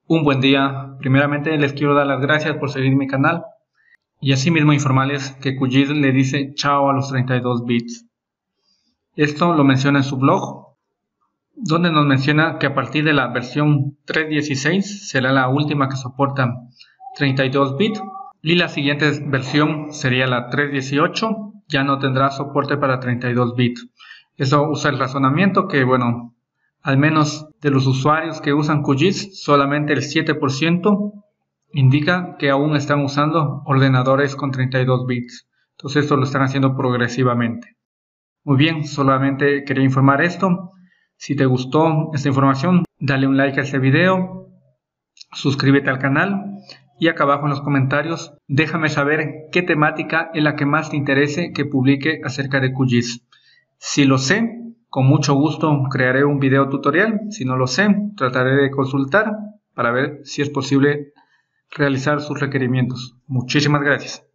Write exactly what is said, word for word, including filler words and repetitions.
Un buen día. Primeramente les quiero dar las gracias por seguir mi canal y asimismo informarles que QGIS le dice chao a los treinta y dos bits. Esto lo menciona en su blog, donde nos menciona que a partir de la versión tres punto dieciséis será la última que soporta treinta y dos bits y la siguiente versión sería la tres punto dieciocho, ya no tendrá soporte para treinta y dos bits. Eso usa el razonamiento que, bueno, al menos de los usuarios que usan QGIS, solamente el siete por ciento indica que aún están usando ordenadores con treinta y dos bits. Entonces esto lo están haciendo progresivamente. Muy bien, solamente quería informar esto. Si te gustó esta información, dale un like a este video, suscríbete al canal y acá abajo en los comentarios déjame saber qué temática es la que más te interese que publique acerca de QGIS. Si lo sé, con mucho gusto crearé un video tutorial. Si no lo sé, trataré de consultar para ver si es posible realizar sus requerimientos. Muchísimas gracias.